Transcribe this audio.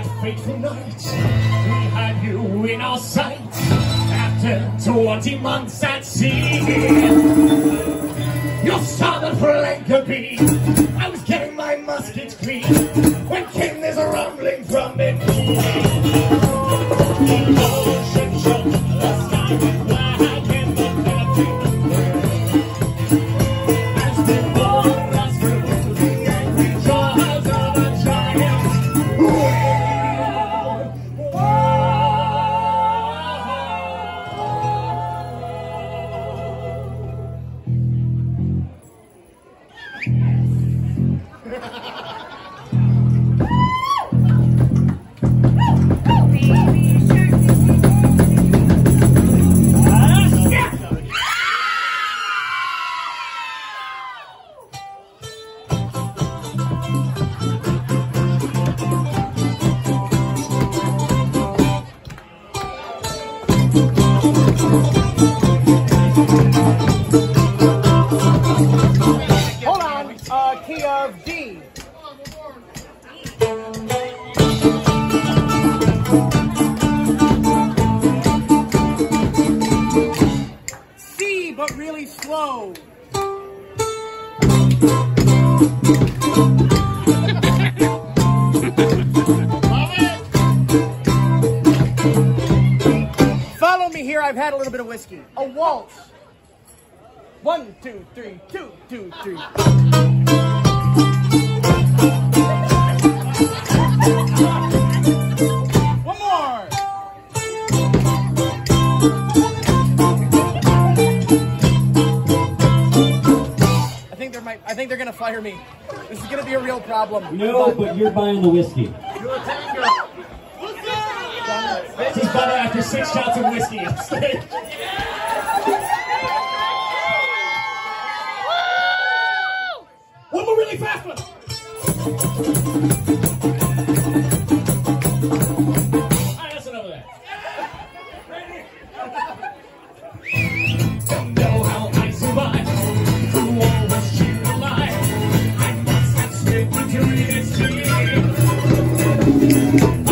fateful night, we had you in our sight. After 20 months at sea, your starboard flank could be. I was getting my muskets clean when came there's a rumbling from beneath. The ocean shook, the sky went black and the Philippines as they bore us through the angry jaws of a giant whale. Hold on, key of D. C, but really slow. Follow me here, I've had a little bit of whiskey. A waltz. 1, 2, 3, 2, 2, 3. One more. I think they're gonna fire me. This is gonna be a real problem. No, but you're buying the whiskey. He's better after 6 shots of whiskey. One more really fast one. Alright, that's enough of that. Don't know how I survived. Who always cheered alive? I must have slipped into this dream.